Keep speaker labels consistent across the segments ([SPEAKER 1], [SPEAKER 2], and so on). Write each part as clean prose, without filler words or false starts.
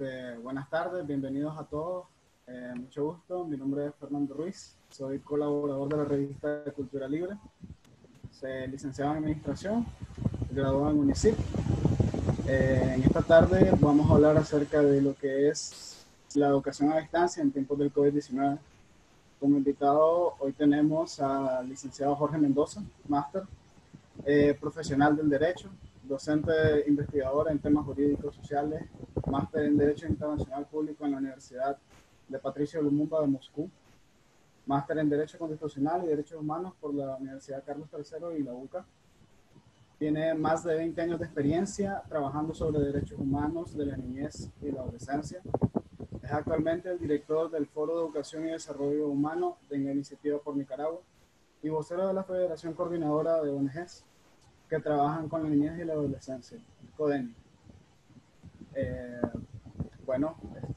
[SPEAKER 1] Buenas tardes, bienvenidos a todos. Mucho gusto, mi nombre es Fernando Ruiz, soy colaborador de la revista de Cultura Libre. Soy licenciado en Administración, graduado en UNICIP. En esta tarde vamos a hablar acerca de lo que es la educación a distancia en tiempos del COVID-19. Como invitado hoy tenemos al licenciado Jorge Mendoza, máster, profesional del derecho, docente investigador en temas jurídicos sociales, máster en Derecho Internacional Público en la Universidad de Patricio Lumumba de Moscú, máster en Derecho Constitucional y Derechos Humanos por la Universidad Carlos III y la UCA. Tiene más de 20 años de experiencia trabajando sobre derechos humanos de la niñez y la adolescencia. Es actualmente el director del Foro de Educación y Desarrollo Humano de Iniciativa por Nicaragua y vocero de la Federación Coordinadora de ONGs que trabajan con la niñez y la adolescencia, CODENI. Bueno,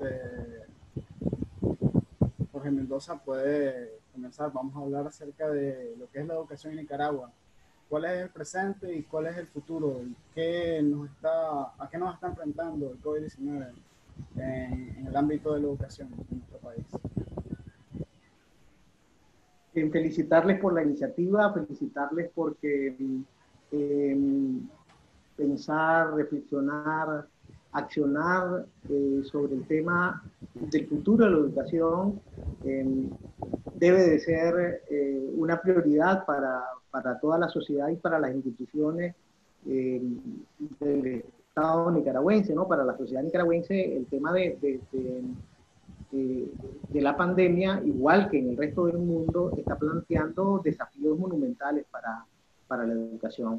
[SPEAKER 1] Jorge Mendoza puede comenzar. Vamos a hablar acerca de lo que es la educación en Nicaragua. ¿Cuál es el presente y cuál es el futuro? ¿A qué nos está enfrentando el COVID-19 en el ámbito de la educación en nuestro país?
[SPEAKER 2] Felicitarles por la iniciativa, felicitarles porque pensar, reflexionar, accionar sobre el tema del futuro de la educación debe de ser una prioridad para toda la sociedad y para las instituciones del Estado nicaragüense, ¿no? Para la sociedad nicaragüense el tema de la pandemia, igual que en el resto del mundo, está planteando desafíos monumentales para la educación.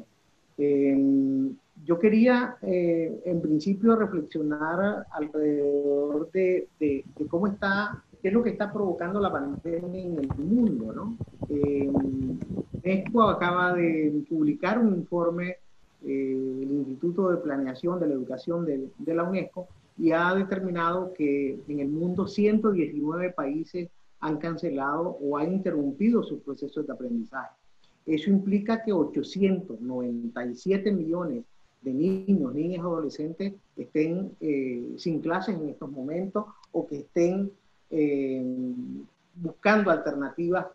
[SPEAKER 2] Yo quería, en principio, reflexionar alrededor de cómo está, qué es lo que está provocando la pandemia en el mundo, ¿no? UNESCO acaba de publicar un informe, el Instituto de Planeación de la Educación de la UNESCO, y ha determinado que en el mundo 119 países han cancelado o han interrumpido sus procesos de aprendizaje. Eso implica que 897 millones de niños, niñas y adolescentes estén sin clases en estos momentos o que estén buscando alternativas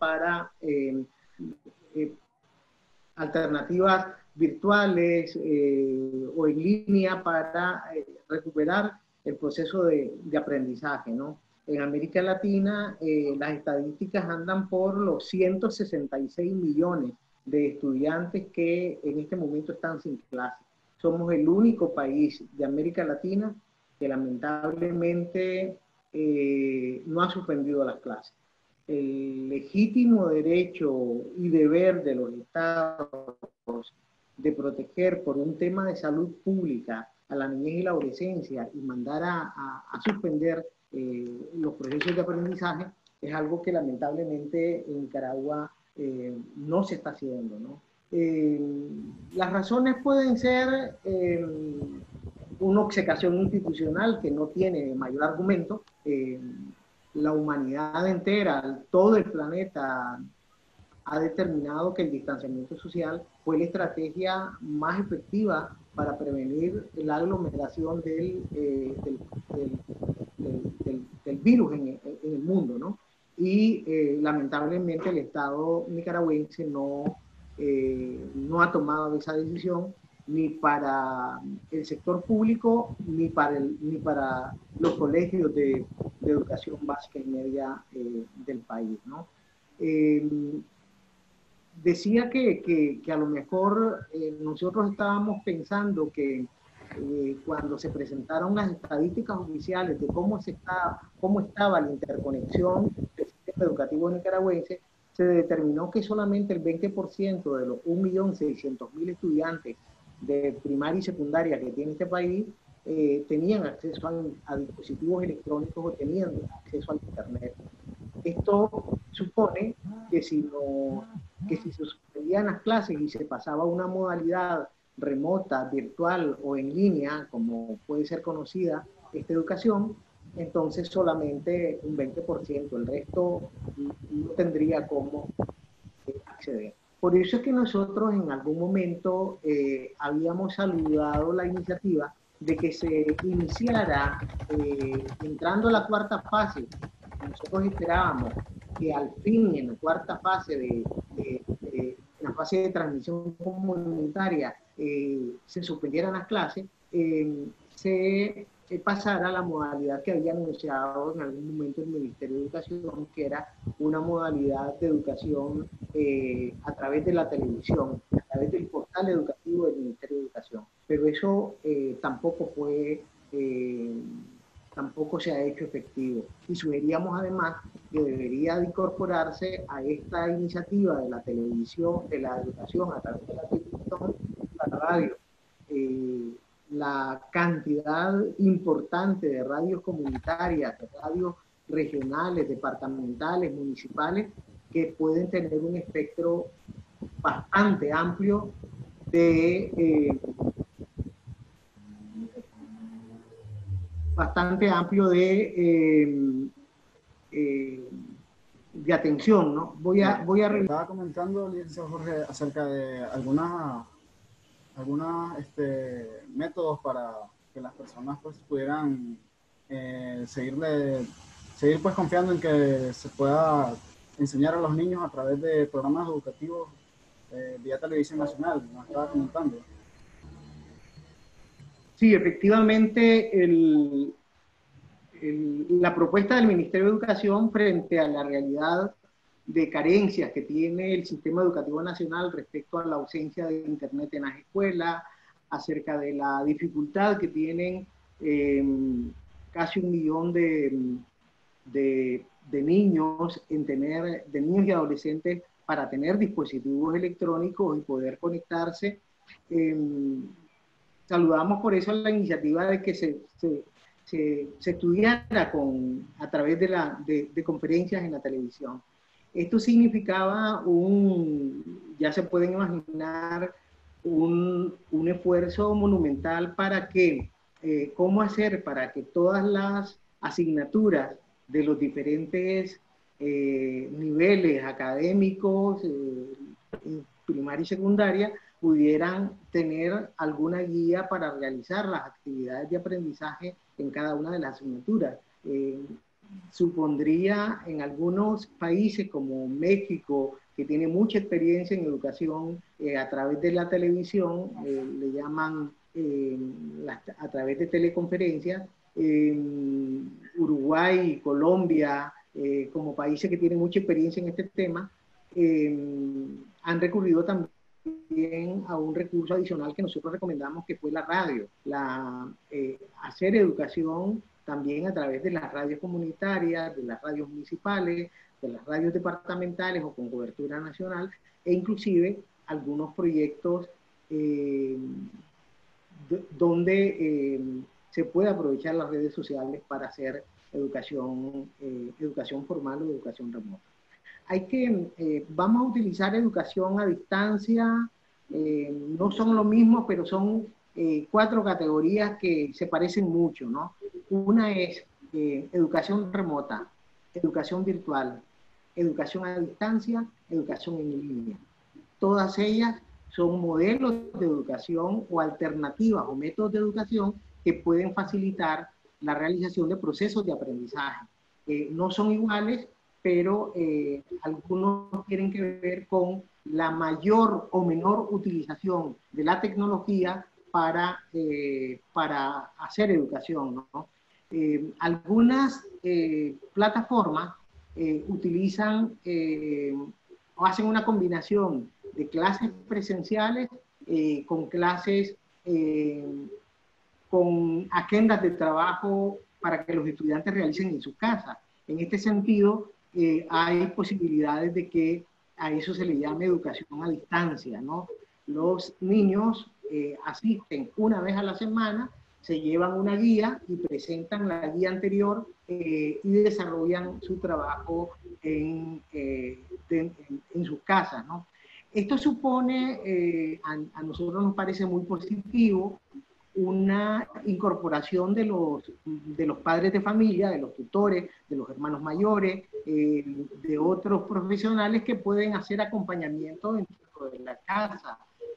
[SPEAKER 2] alternativas virtuales o en línea para recuperar el proceso de aprendizaje, ¿no? En América Latina las estadísticas andan por los 166 millones de estudiantes que en este momento están sin clase. Somos el único país de América Latina que lamentablemente no ha suspendido las clases. El legítimo derecho y deber de los estados de proteger por un tema de salud pública a la niñez y la adolescencia y mandar a suspender los procesos de aprendizaje es algo que lamentablemente en Nicaragua no se está haciendo, ¿no? Las razones pueden ser una obcecación institucional que no tiene mayor argumento. La humanidad entera, todo el planeta ha determinado que el distanciamiento social fue la estrategia más efectiva para prevenir la aglomeración del virus en el mundo, ¿no? Y lamentablemente el Estado nicaragüense no ha tomado esa decisión ni para el sector público ni para los colegios de educación básica y media del país, ¿no? Decía que a lo mejor nosotros estábamos pensando que cuando se presentaron las estadísticas oficiales de cómo estaba la interconexión del sistema educativo nicaragüense, se determinó que solamente el 20% de los 1.600.000 estudiantes de primaria y secundaria que tiene este país tenían acceso a dispositivos electrónicos o tenían acceso al internet. Esto supone que si se suspendían las clases y se pasaba a una modalidad remota, virtual o en línea, como puede ser conocida esta educación, entonces solamente un 20%, el resto no tendría cómo acceder. Por eso es que nosotros en algún momento habíamos saludado la iniciativa de que se iniciara, entrando a la cuarta fase. Nosotros esperábamos que al fin, en la cuarta fase la fase de transmisión comunitaria, se suspendieran las clases, se pasara a la modalidad que había anunciado en algún momento el Ministerio de Educación, que era una modalidad de educación a través de la televisión, a través del portal educativo del Ministerio de Educación. Pero eso tampoco se ha hecho efectivo. Y sugeríamos además que debería de incorporarse a esta iniciativa de la televisión, de la educación a través de la televisión, la radio. La cantidad importante de radios comunitarias, de radios regionales, departamentales, municipales, que pueden tener un espectro bastante amplio de de atención, ¿no? Voy a
[SPEAKER 1] Estaba comentando, licenciado Jorge, acerca de algunos métodos para que las personas pues pudieran seguir pues confiando en que se pueda enseñar a los niños a través de programas educativos vía televisión nacional. Nos estaba comentando.
[SPEAKER 2] Sí, efectivamente, la propuesta del Ministerio de Educación frente a la realidad de carencias que tiene el sistema educativo nacional respecto a la ausencia de Internet en las escuelas, acerca de la dificultad que tienen casi 1 millón de niños de niños y adolescentes para tener dispositivos electrónicos y poder conectarse. Saludamos por eso la iniciativa de que se estudiara a través de conferencias en la televisión. Esto significaba ya se pueden imaginar, un esfuerzo monumental para que, cómo hacer para que todas las asignaturas de los diferentes niveles académicos, primaria y secundaria, pudieran tener alguna guía para realizar las actividades de aprendizaje en cada una de las asignaturas. Supondría en algunos países como México, que tiene mucha experiencia en educación a través de la televisión, le llaman a través de teleconferencias, Uruguay, Colombia, como países que tienen mucha experiencia en este tema, han recurrido también a un recurso adicional que nosotros recomendamos, que fue la radio, hacer educación también a través de las radios comunitarias, de las radios municipales, de las radios departamentales o con cobertura nacional, e inclusive algunos proyectos donde se puede aprovechar las redes sociales para hacer educación formal o educación remota. Vamos a utilizar educación a distancia, no son lo mismo, pero son 4 categorías que se parecen mucho, ¿no? Una es educación remota, educación virtual, educación a distancia, educación en línea. Todas ellas son modelos de educación o alternativas o métodos de educación que pueden facilitar la realización de procesos de aprendizaje. No son iguales, pero algunos tienen que ver con la mayor o menor utilización de la tecnología para hacer educación, ¿no? Algunas plataformas utilizan o hacen una combinación de clases presenciales con clases con agendas de trabajo para que los estudiantes realicen en su casa. En este sentido, hay posibilidades de que a eso se le llame educación a distancia, ¿no? Los niños asisten una vez a la semana, se llevan una guía y presentan la guía anterior y desarrollan su trabajo en sus casas, ¿no? Esto supone, a nosotros nos parece muy positivo, una incorporación de los padres de familia, de los tutores, de los hermanos mayores, de otros profesionales que pueden hacer acompañamiento dentro de la casa.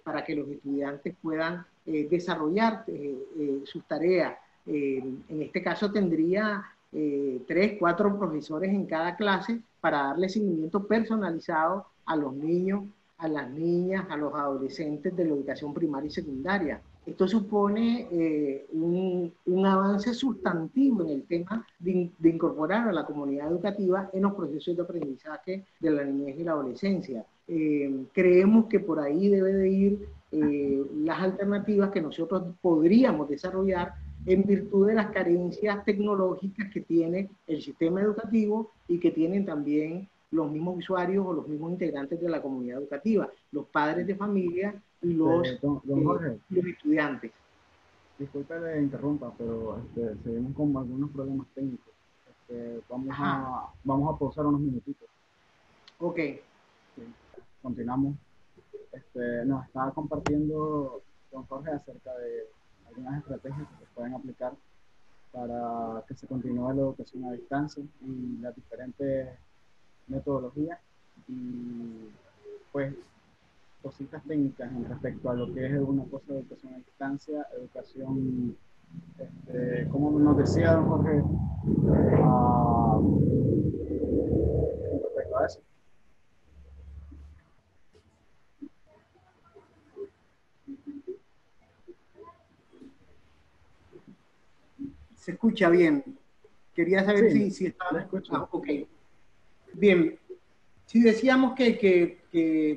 [SPEAKER 2] para que los estudiantes puedan desarrollar sus tareas. En este caso tendría 3, 4 profesores en cada clase para darle seguimiento personalizado a los niños, a las niñas, a los adolescentes de la educación primaria y secundaria. Esto supone un avance sustantivo en el tema de incorporar a la comunidad educativa en los procesos de aprendizaje de la niñez y la adolescencia. Creemos que por ahí debe de ir las alternativas que nosotros podríamos desarrollar en virtud de las carencias tecnológicas que tiene el sistema educativo y que tienen también los mismos usuarios o los mismos integrantes de la comunidad educativa, los padres de familia y los estudiantes.
[SPEAKER 1] Disculpe le interrumpa, pero seguimos con algunos problemas técnicos. Vamos a pausar unos minutitos.
[SPEAKER 2] Ok.
[SPEAKER 1] Sí, continuamos. Nos estaba compartiendo don Jorge acerca de algunas estrategias que se pueden aplicar para que se continúe la educación a distancia y las diferentes metodologías y pues cositas técnicas en respecto a lo que es una cosa de educación a distancia, educación, como nos decía don Jorge, con respecto a eso.
[SPEAKER 2] Se escucha bien. Quería saber si estaba...
[SPEAKER 1] escucho.
[SPEAKER 2] Ok. Bien. Si decíamos que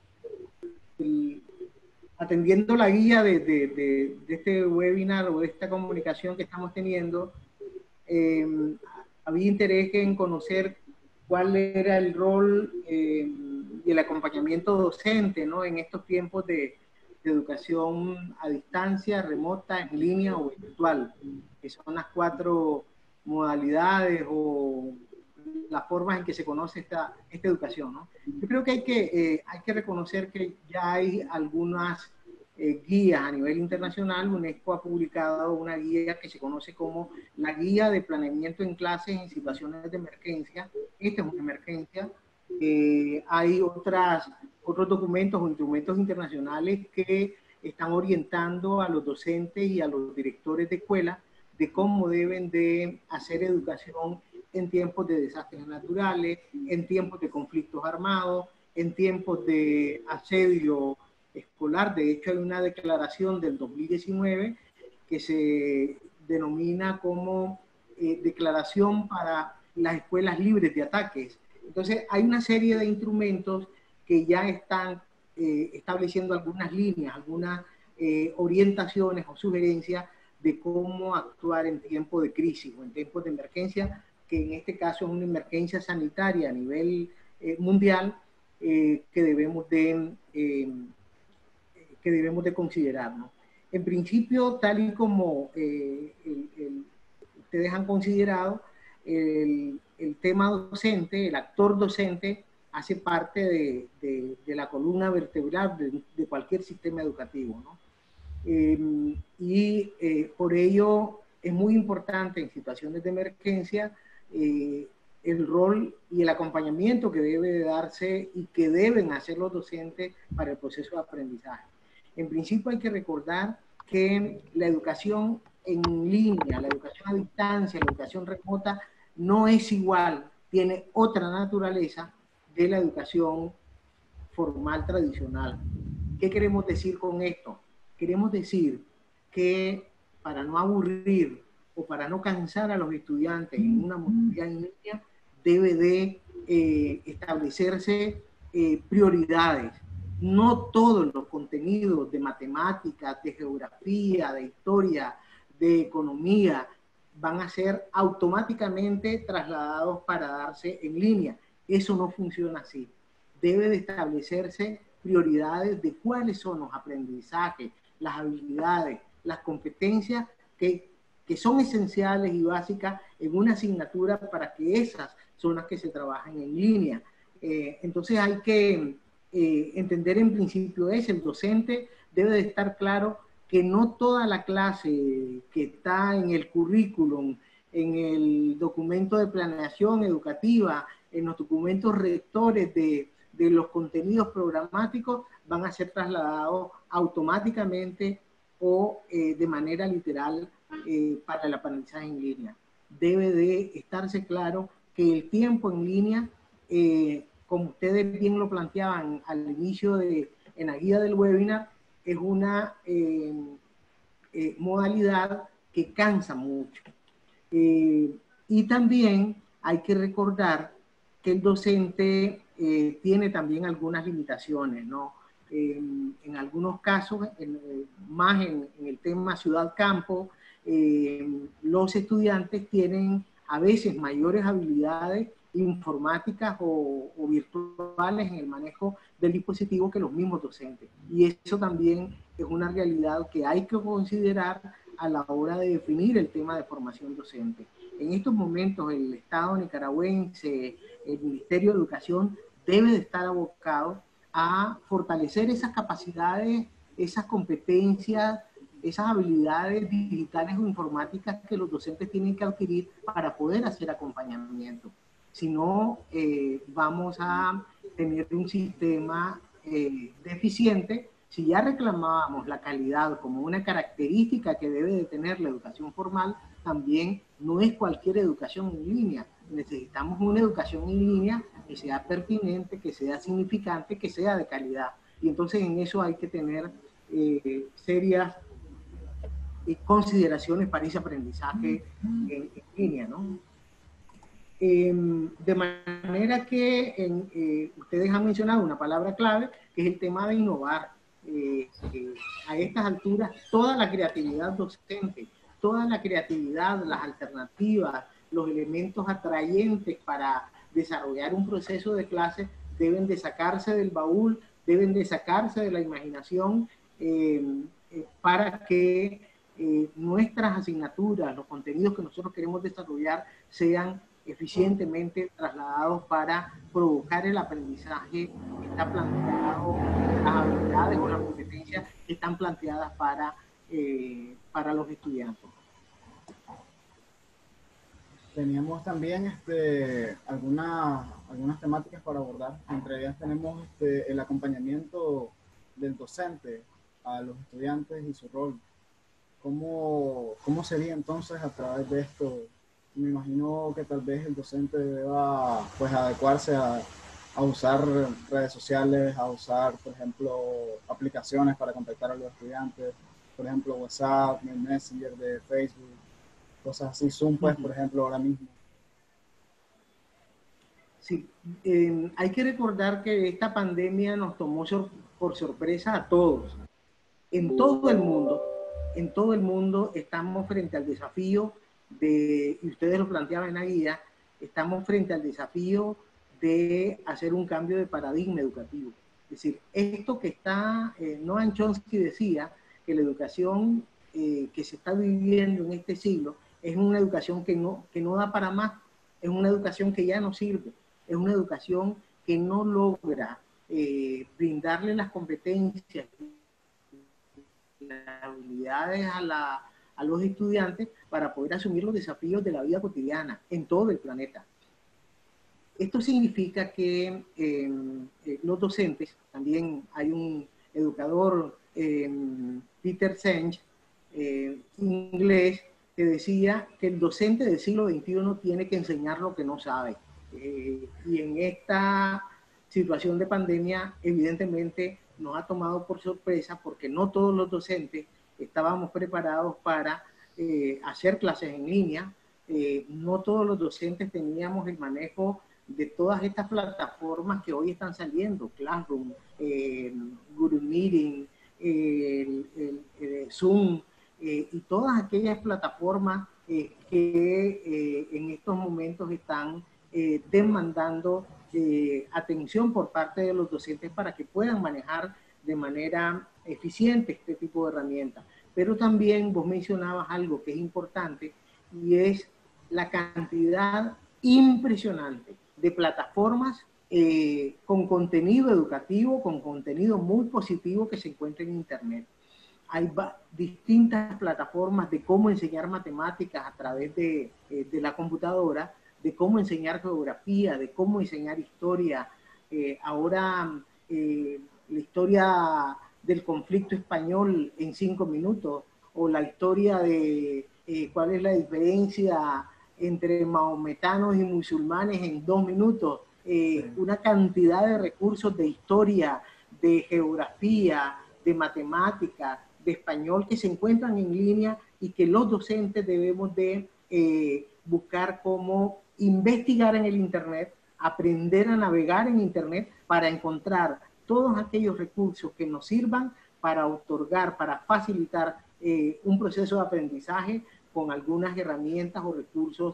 [SPEAKER 2] atendiendo la guía de este webinar o de esta comunicación que estamos teniendo, había interés en conocer cuál era el rol y el acompañamiento docente, ¿no?, en estos tiempos de educación a distancia, remota, en línea o virtual, que son las 4 modalidades o las formas en que se conoce esta educación, ¿no? Yo creo que hay que reconocer que ya hay algunas guías a nivel internacional. UNESCO ha publicado una guía que se conoce como la Guía de Planeamiento en Clases en Situaciones de Emergencia. Esta es una emergencia. Hay otros documentos o instrumentos internacionales que están orientando a los docentes y a los directores de escuela de cómo deben de hacer educación en tiempos de desastres naturales, en tiempos de conflictos armados, en tiempos de asedio escolar. De hecho, hay una declaración del 2019 que se denomina como Declaración para las Escuelas Libres de Ataques. Entonces, hay una serie de instrumentos que ya están estableciendo algunas líneas, algunas orientaciones o sugerencias de cómo actuar en tiempos de crisis o en tiempos de emergencia, que en este caso es una emergencia sanitaria a nivel mundial que debemos de considerar, ¿no? En principio, tal y como ustedes han considerado, el tema docente, el actor docente, hace parte de la columna vertebral de cualquier sistema educativo, ¿no? Por ello es muy importante en situaciones de emergencia el rol y el acompañamiento que debe de darse y que deben hacer los docentes para el proceso de aprendizaje. En principio hay que recordar que la educación en línea, la educación a distancia, la educación remota no es igual, tiene otra naturaleza de la educación formal tradicional. ¿Qué queremos decir con esto? Queremos decir que para no aburrir o para no cansar a los estudiantes en una modalidad en línea, debe de establecerse prioridades. No todos los contenidos de matemáticas, de geografía, de historia, de economía van a ser automáticamente trasladados para darse en línea. Eso no funciona así. Debe de establecerse prioridades de cuáles son los aprendizajes, las habilidades, las competencias que son esenciales y básicas en una asignatura para que esas son las que se trabajan en línea. Entonces hay que entender en principio el docente debe de estar claro que no toda la clase que está en el currículum, en el documento de planeación educativa, en los documentos rectores de de los contenidos programáticos van a ser trasladados automáticamente o de manera literal para el aprendizaje en línea. Debe de estarse claro que el tiempo en línea, como ustedes bien lo planteaban al inicio en la guía del webinar, es una modalidad que cansa mucho. Y también hay que recordar que el docente tiene también algunas limitaciones, ¿no? En algunos casos, más en el tema ciudad-campo, los estudiantes tienen a veces mayores habilidades informáticas o virtuales en el manejo del dispositivo que los mismos docentes. Y eso también es una realidad que hay que considerar a la hora de definir el tema de formación docente. En estos momentos el Estado nicaragüense, el Ministerio de Educación, debe de estar abocado a fortalecer esas capacidades, esas competencias, esas habilidades digitales o informáticas que los docentes tienen que adquirir para poder hacer acompañamiento. Si no, vamos a tener un sistema deficiente. Si ya reclamábamos la calidad como una característica que debe de tener la educación formal, también no es cualquier educación en línea. Necesitamos una educación en línea que sea pertinente, que sea significante, que sea de calidad. Y entonces en eso hay que tener serias consideraciones para ese aprendizaje en línea, ¿no? De manera que ustedes han mencionado una palabra clave, que es el tema de innovar. A estas alturas, toda la creatividad docente, toda la creatividad, las alternativas, los elementos atrayentes para desarrollar un proceso de clase deben de sacarse del baúl, deben de sacarse de la imaginación para que nuestras asignaturas, los contenidos que nosotros queremos desarrollar sean eficientemente trasladados para provocar el aprendizaje que está planteado, las habilidades o las competencias que están planteadas para los estudiantes.
[SPEAKER 1] Teníamos también algunas temáticas para abordar. Entre ellas tenemos el acompañamiento del docente a los estudiantes y su rol. ¿Cómo sería entonces a través de esto? Me imagino que tal vez el docente deba pues adecuarse a usar redes sociales, a usar, por ejemplo, aplicaciones para contactar a los estudiantes, por ejemplo, WhatsApp, el Messenger de Facebook, cosas así, Zoom, pues, por ejemplo, ahora mismo.
[SPEAKER 2] Sí, hay que recordar que esta pandemia nos tomó por sorpresa a todos. En todo el mundo estamos frente al desafío y ustedes lo planteaban en la guía, estamos frente al desafío de hacer un cambio de paradigma educativo. Es decir, esto que está, Noam Chomsky decía que la educación que se está viviendo en este siglo es una educación que no da para más, es una educación que ya no sirve, es una educación que no logra brindarle las competencias, las habilidades a los estudiantes para poder asumir los desafíos de la vida cotidiana en todo el planeta. Esto significa que los docentes, también hay un educador, Peter Senge, inglés, que decía que el docente del siglo XXI tiene que enseñar lo que no sabe. Y en esta situación de pandemia, evidentemente, nos ha tomado por sorpresa porque no todos los docentes estábamos preparados para hacer clases en línea. No todos los docentes teníamos el manejo de todas estas plataformas que hoy están saliendo, Classroom, Google Meeting, Zoom, y todas aquellas plataformas que en estos momentos están demandando atención por parte de los docentes para que puedan manejar de manera eficiente este tipo de herramientas. Pero también vos mencionabas algo que es importante y es la cantidad impresionante de plataformas con contenido educativo, con contenido muy positivo que se encuentra en Internet. Hay distintas plataformas de cómo enseñar matemáticas a través de la computadora, de cómo enseñar geografía, de cómo enseñar historia, Ahora la historia del conflicto español en 5 minutos, o la historia de cuál es la diferencia entre maometanos y musulmanes en 2 minutos,
[SPEAKER 1] Sí.
[SPEAKER 2] una cantidad de recursos de historia, de geografía, de matemática, de español que se encuentran en línea y que los docentes debemos de buscar cómo investigar en el Internet, aprender a navegar en Internet para encontrar todos aquellos recursos que nos sirvan para otorgar, para facilitar un proceso de aprendizaje con algunas herramientas o recursos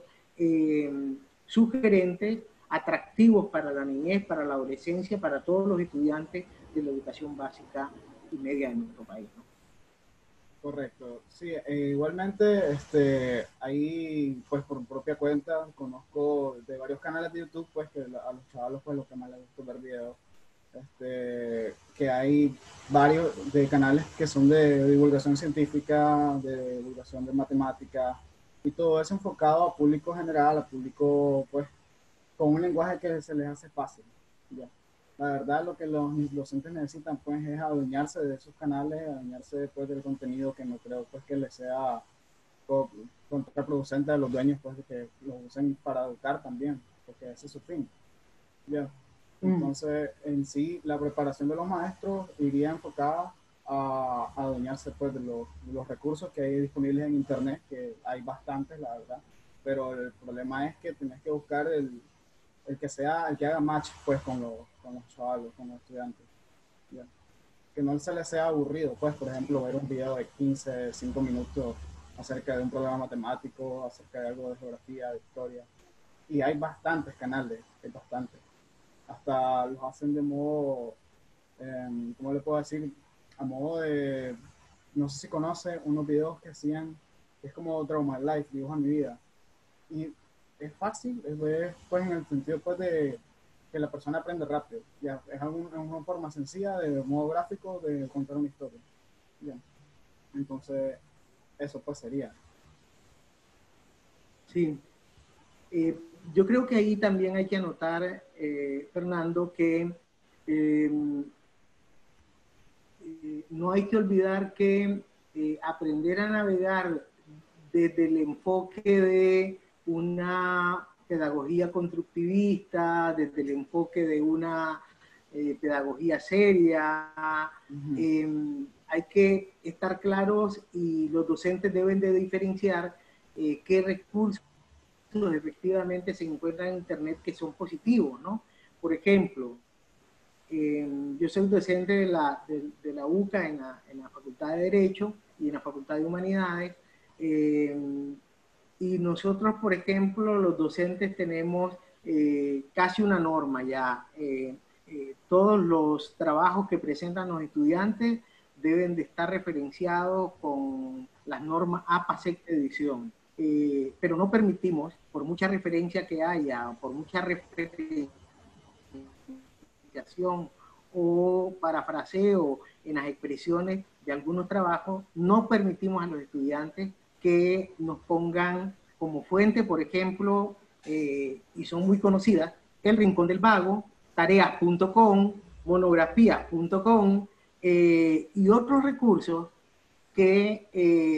[SPEAKER 2] sugerentes, atractivos para la niñez, para la adolescencia, para todos los estudiantes de la educación básica y media de nuestro país, ¿no?
[SPEAKER 1] Correcto, sí, igualmente, ahí, pues por propia cuenta, conozco de varios canales de YouTube, pues que a los chavalos, pues los que más les gusta ver videos, que hay varios de canales que son de divulgación científica, de divulgación de matemáticas, y todo eso enfocado a público general, a público, pues, con un lenguaje que se les hace fácil, ¿ya? La verdad, lo que los docentes necesitan, pues, es adueñarse de esos canales, adueñarse después del contenido, que no creo, pues, que les sea contraproducente a los dueños, pues, de que los usen para educar también, porque ese es su fin, ¿ya? Entonces, en sí, la preparación de los maestros iría enfocada a adueñarse, pues, de los recursos que hay disponibles en Internet, que hay bastantes, la verdad, pero el problema es que tienes que buscar el que sea, el que haga match, pues, con los chavales, con los estudiantes, ¿ya? Que no se les sea aburrido, pues, por ejemplo, ver un video de 15, 5 minutos acerca de un problema matemático, acerca de algo de geografía, de historia, y hay bastantes canales, hay bastantes. Hasta los hacen de modo, ¿cómo le puedo decir? A modo de, no sé si conoce unos videos que hacían, que es como Draw My Life, dibuja mi vida. Y es fácil, pues en el sentido pues de que la persona aprende rápido. Ya, es una forma sencilla, de modo gráfico, de contar una historia. Ya. Entonces, eso pues sería.
[SPEAKER 2] Sí. Yo creo que ahí también hay que anotar, Fernando, que no hay que olvidar que aprender a navegar desde el enfoque de una pedagogía constructivista, desde el enfoque de una pedagogía seria, hay que estar claros y los docentes deben de diferenciar qué recursos efectivamente se encuentran en Internet que son positivos, ¿no? Por ejemplo, yo soy docente de la UCA en la Facultad de Derecho y en la Facultad de Humanidades, y nosotros, por ejemplo, los docentes tenemos casi una norma ya. Todos los trabajos que presentan los estudiantes deben de estar referenciados con las normas APA sexta edición. Pero no permitimos, por mucha referencia que haya, por mucha referenciación o parafraseo en las expresiones de algunos trabajos, no permitimos a los estudiantes que nos pongan como fuente, por ejemplo, y son muy conocidas, El Rincón del Vago, tareas.com, monografías.com, y otros recursos que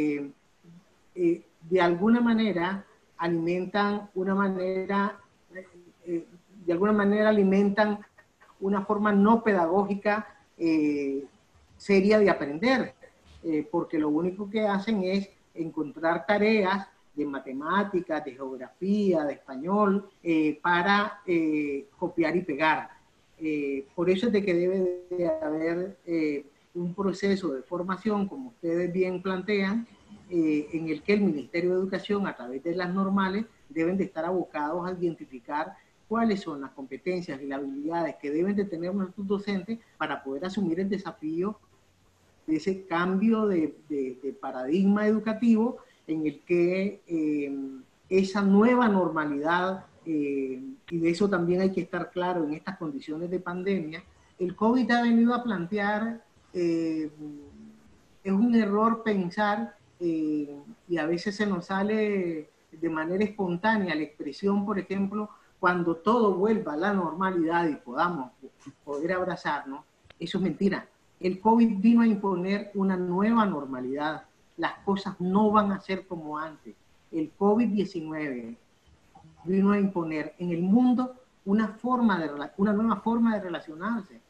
[SPEAKER 2] de alguna manera alimentan una manera, de alguna manera alimentan una forma no pedagógica seria de aprender, porque lo único que hacen es encontrar tareas de matemáticas, de geografía, de español, para copiar y pegar. Por eso es de que debe de haber un proceso de formación, como ustedes bien plantean, en el que el Ministerio de Educación, a través de las normales, deben de estar abocados a identificar cuáles son las competencias y las habilidades que deben de tener nuestros docentes para poder asumir el desafío de ese cambio de paradigma educativo en el que esa nueva normalidad, y de eso también hay que estar claro en estas condiciones de pandemia, el COVID ha venido a plantear, es un error pensar, y a veces se nos sale de manera espontánea la expresión, por ejemplo, cuando todo vuelva a la normalidad y podamos poder abrazarnos, eso es mentira. El COVID vino a imponer una nueva normalidad. Las cosas no van a ser como antes. El COVID-19 vino a imponer en el mundo una nueva forma de relacionarse.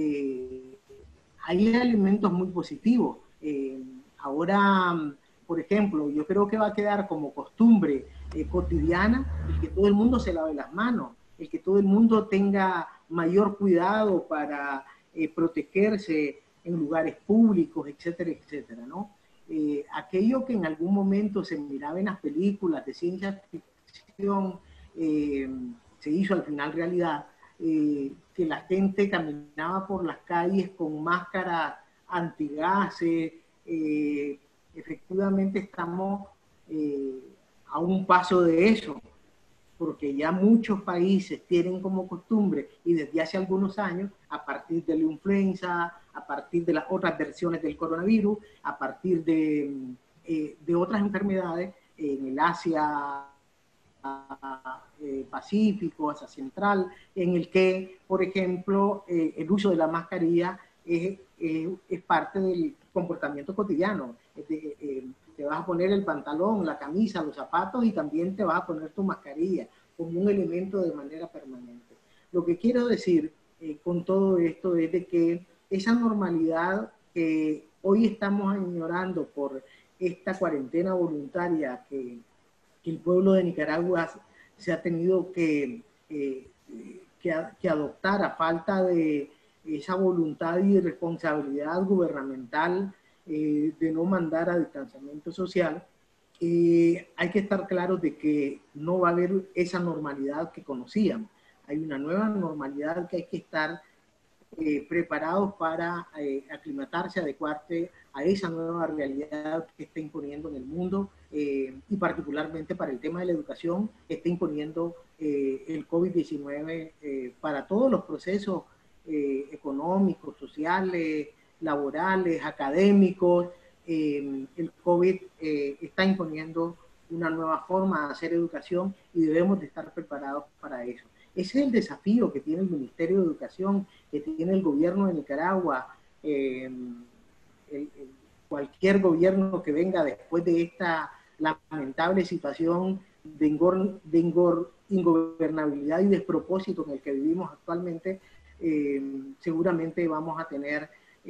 [SPEAKER 2] Hay elementos muy positivos. Ahora, por ejemplo, yo creo que va a quedar como costumbre cotidiana el que todo el mundo se lave las manos, el que todo el mundo tenga mayor cuidado para protegerse en lugares públicos, etcétera, etcétera, ¿no? Aquello que en algún momento se miraba en las películas de ciencia ficción, se hizo al final realidad, que la gente caminaba por las calles con máscaras antigases. Efectivamente estamos a un paso de eso, porque ya muchos países tienen como costumbre, y desde hace algunos años, a partir de la influenza, a partir de las otras versiones del coronavirus, a partir de otras enfermedades en el Asia Pacífico, Asia Central, en el que, por ejemplo, el uso de la mascarilla es parte del comportamiento cotidiano. Te vas a poner el pantalón, la camisa, los zapatos, y también te vas a poner tu mascarilla como un elemento de manera permanente. Lo que quiero decir con todo esto es de que esa normalidad que hoy estamos añorando por esta cuarentena voluntaria que el pueblo de Nicaragua se ha tenido que adoptar a falta de esa voluntad y responsabilidad gubernamental de no mandar a distanciamiento social, hay que estar claros de que no va a haber esa normalidad que conocíamos. Hay una nueva normalidad que hay que estar preparados para aclimatarse, adecuarse a esa nueva realidad que está imponiendo en el mundo, y particularmente para el tema de la educación, que está imponiendo el COVID-19 para todos los procesos económicos, sociales, laborales, académicos. El COVID está imponiendo una nueva forma de hacer educación y debemos de estar preparados para eso. Ese es el desafío que tiene el Ministerio de Educación, que tiene el gobierno de Nicaragua, cualquier gobierno que venga después de esta lamentable situación de ingobernabilidad y despropósito en el que vivimos actualmente. Seguramente vamos a tener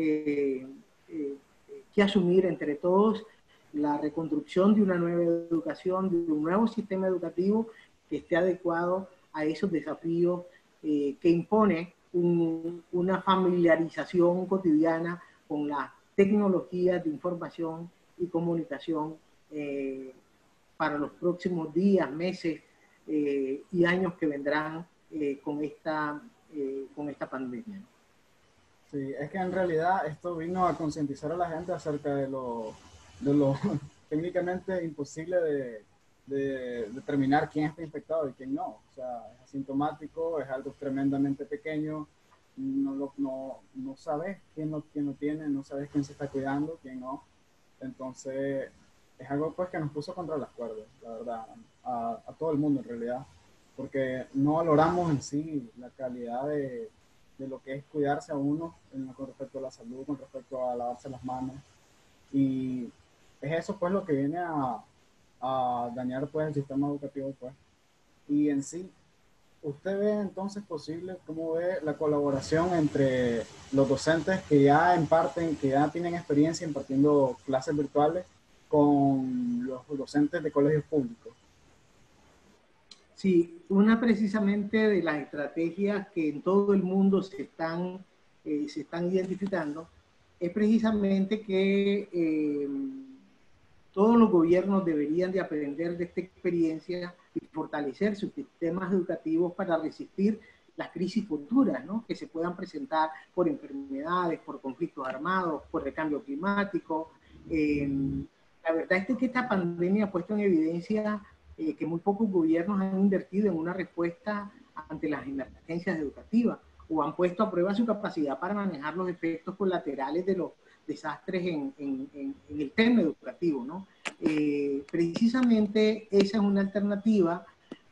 [SPEAKER 2] que asumir entre todos la reconstrucción de una nueva educación, de un nuevo sistema educativo que esté adecuado a esos desafíos que impone una familiarización cotidiana con las tecnologías de información y comunicación para los próximos días, meses y años que vendrán con esta pandemia.
[SPEAKER 1] Sí, es que en realidad esto vino a concientizar a la gente acerca de lo técnicamente imposible de determinar quién está infectado y quién no. O sea, es asintomático, es algo tremendamente pequeño, no sabes quién lo tiene, no sabes quién se está cuidando, quién no. Entonces, es algo pues que nos puso contra las cuerdas, la verdad, a todo el mundo en realidad, porque no valoramos en sí la calidad de lo que es cuidarse a uno con respecto a la salud, con respecto a lavarse las manos. Y es eso pues lo que viene a dañar pues el sistema educativo pues. Y en sí, ¿usted ve entonces posible, cómo ve la colaboración entre los docentes que ya imparten, que ya tienen experiencia impartiendo clases virtuales con los docentes de colegios públicos?
[SPEAKER 2] Sí, una precisamente de las estrategias que en todo el mundo se están identificando es precisamente que todos los gobiernos deberían de aprender de esta experiencia y fortalecer sus sistemas educativos para resistir las crisis futuras, ¿no?, que se puedan presentar por enfermedades, por conflictos armados, por el cambio climático. La verdad es que esta pandemia ha puesto en evidencia que muy pocos gobiernos han invertido en una respuesta ante las emergencias educativas o han puesto a prueba su capacidad para manejar los efectos colaterales de los desastres en el tema educativo, ¿no? Precisamente esa es una alternativa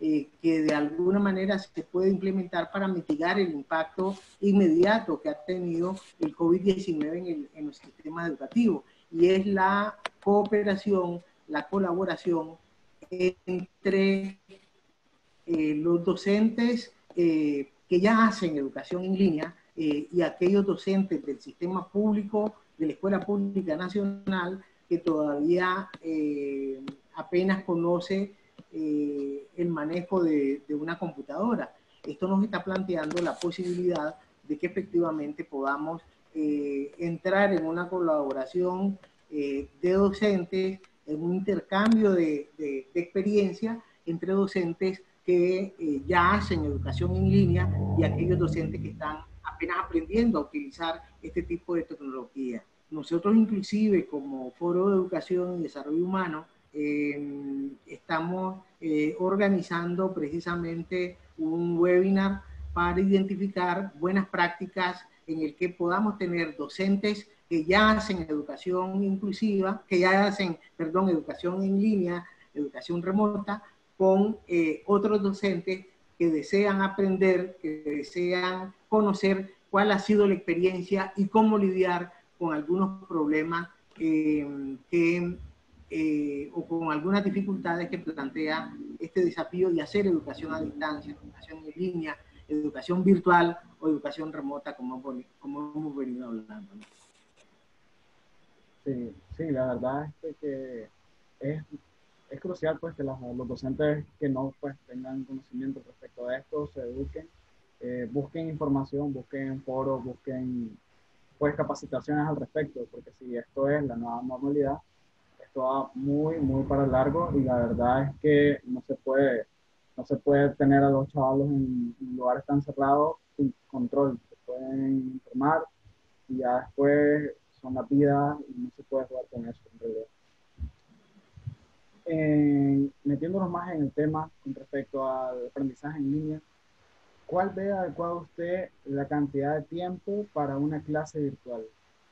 [SPEAKER 2] que de alguna manera se puede implementar para mitigar el impacto inmediato que ha tenido el COVID-19 en los sistemas educativos. Y es la cooperación, la colaboración entre los docentes que ya hacen educación en línea y aquellos docentes del sistema público, de la Escuela Pública Nacional, que todavía apenas conoce el manejo de una computadora. Esto nos está planteando la posibilidad de que efectivamente podamos entrar en una colaboración de docentes, en un intercambio de experiencia entre docentes que ya hacen educación en línea y aquellos docentes que están apenas aprendiendo a utilizar este tipo de tecnología. Nosotros inclusive como Foro de Educación y Desarrollo Humano estamos organizando precisamente un webinar para identificar buenas prácticas en el que podamos tener docentes que ya hacen educación inclusiva, que ya hacen, perdón, educación en línea, educación remota, con otros docentes que desean aprender, que desean conocer cuál ha sido la experiencia y cómo lidiar con algunos problemas o con algunas dificultades que plantea este desafío de hacer educación a distancia, educación en línea, educación virtual o educación remota, como hemos venido hablando.
[SPEAKER 1] Sí, sí, la verdad es que es crucial pues que los docentes que no pues tengan conocimiento respecto a esto se eduquen, busquen información, busquen foros, busquen pues capacitaciones al respecto, porque si esto es la nueva normalidad, esto va muy, muy para largo y la verdad es que no se puede tener a los chavalos en lugares tan cerrados sin control. Se pueden enfermar y ya después son las vidas y no se puede jugar con eso en realidad. Metiéndonos más en el tema con respecto al aprendizaje en línea, ¿cuál ve adecuado usted la cantidad de tiempo para una clase virtual?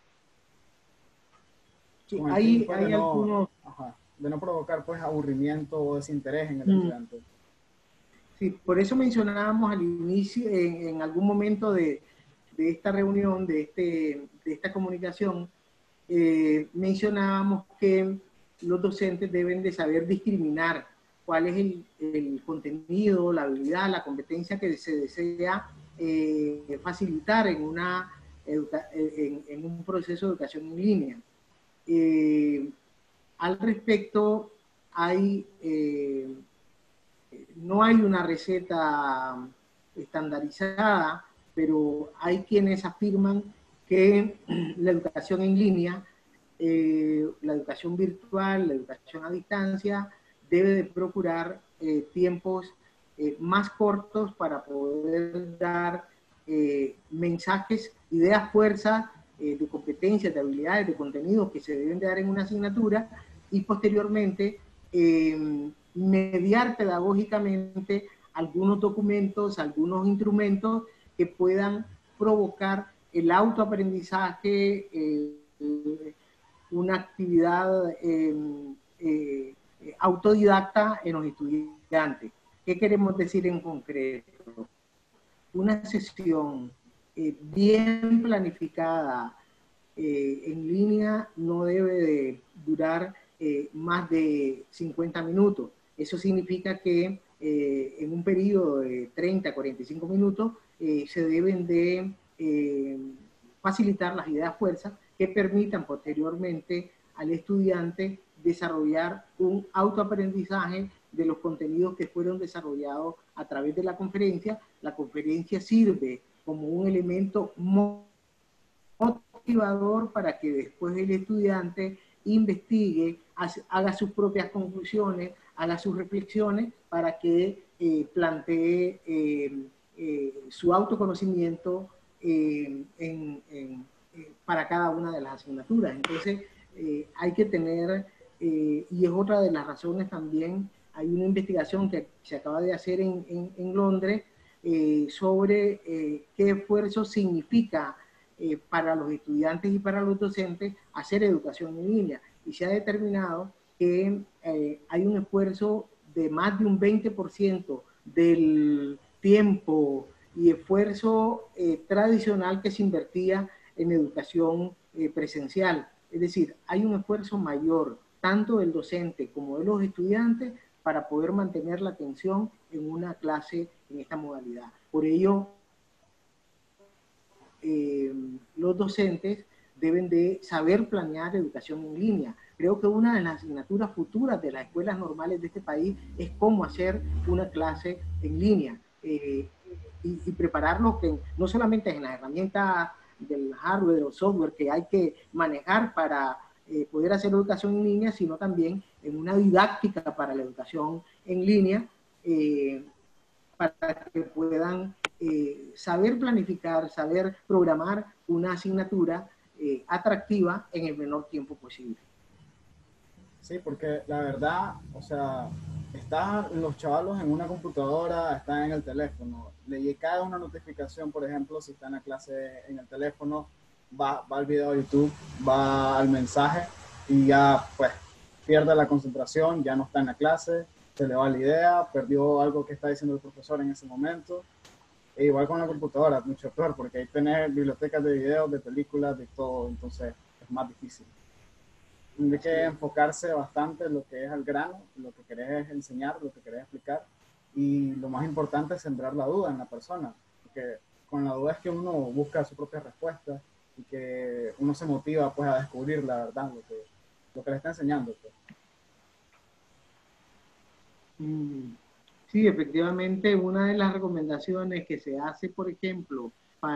[SPEAKER 2] Sí,
[SPEAKER 1] Con el
[SPEAKER 2] hay
[SPEAKER 1] fin de no,
[SPEAKER 2] algunos...
[SPEAKER 1] de no provocar pues aburrimiento o desinterés en el estudiante.
[SPEAKER 2] Sí, por eso mencionábamos al inicio, en algún momento de esta reunión, de esta comunicación, mencionábamos que los docentes deben de saber discriminar cuál es el contenido, la habilidad, la competencia que se desea facilitar en un proceso de educación en línea. Al respecto, no hay una receta estandarizada, pero hay quienes afirman que la educación en línea, la educación virtual, la educación a distancia, debe de procurar tiempos más cortos para poder dar mensajes, ideas, fuerzas, de competencias, de habilidades, de contenidos que se deben de dar en una asignatura y posteriormente mediar pedagógicamente algunos documentos, algunos instrumentos que puedan provocar el autoaprendizaje, una actividad autodidacta en los estudiantes. ¿Qué queremos decir en concreto? Una sesión bien planificada en línea no debe de durar más de 50 minutos. Eso significa que en un periodo de 30 a 45 minutos se deben de facilitar las ideas fuerzas que permitan posteriormente al estudiante desarrollar un autoaprendizaje de los contenidos que fueron desarrollados a través de la conferencia. La conferencia sirve como un elemento motivador para que después el estudiante investigue, haga sus propias conclusiones, haga sus reflexiones para que plantee su autoconocimiento para cada una de las asignaturas. Entonces, hay que tener, y es otra de las razones también, hay una investigación que se acaba de hacer en Londres sobre qué esfuerzo significa para los estudiantes y para los docentes hacer educación en línea. Y se ha determinado que hay un esfuerzo de más de un 20% del tiempo y esfuerzo tradicional que se invertía en educación presencial. Es decir, hay un esfuerzo mayor, tanto del docente como de los estudiantes, para poder mantener la atención en una clase en esta modalidad. Por ello, los docentes deben de saber planear educación en línea. Creo que una de las asignaturas futuras de las escuelas normales de este país es cómo hacer una clase en línea y prepararlos que no solamente en las herramientas del hardware o software que hay que manejar para poder hacer educación en línea, sino también en una didáctica para la educación en línea, para que puedan saber planificar, saber programar una asignatura atractiva en el menor tiempo posible.
[SPEAKER 1] Sí, porque la verdad, o sea, están los chavalos en una computadora, están en el teléfono, le cae una notificación, por ejemplo, si está en la clase en el teléfono, va al video de YouTube, va al mensaje y ya pues pierde la concentración, ya no está en la clase, se le va la idea, perdió algo que está diciendo el profesor en ese momento. E igual con la computadora, mucho peor, porque ahí tenés bibliotecas de videos, de películas, de todo, entonces es más difícil. Tiene que enfocarse bastante en lo que es al grano, lo que querés enseñar, lo que querés explicar, y lo más importante es sembrar la duda en la persona, porque con la duda es que uno busca su propia respuesta y que uno se motiva pues a descubrir la verdad, lo que le está enseñando. Pues.
[SPEAKER 2] Sí, efectivamente, una de las recomendaciones que se hace, por ejemplo,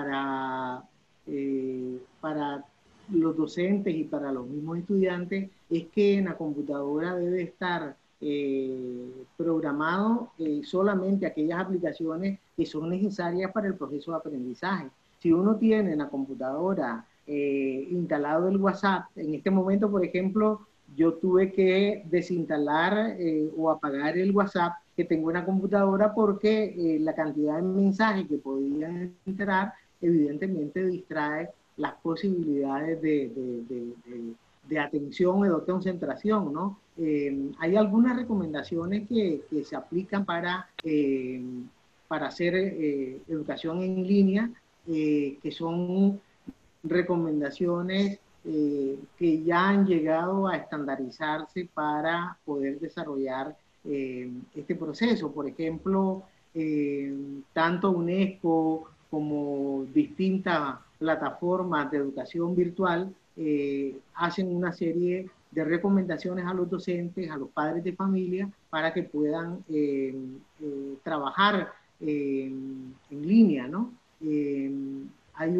[SPEAKER 2] para los docentes y para los mismos estudiantes, es que en la computadora debe estar programado solamente aquellas aplicaciones que son necesarias para el proceso de aprendizaje. Si uno tiene en la computadora instalado el WhatsApp, en este momento, por ejemplo, yo tuve que desinstalar o apagar el WhatsApp que tengo en la computadora porque la cantidad de mensajes que podían entrar evidentemente distrae las posibilidades de atención o de concentración, ¿no? Hay algunas recomendaciones que se aplican para hacer educación en línea, que son recomendaciones que ya han llegado a estandarizarse para poder desarrollar este proceso. Por ejemplo, tanto UNESCO como distintas plataformas de educación virtual hacen una serie de recomendaciones a los docentes, a los padres de familia, para que puedan trabajar en línea, ¿no? Hay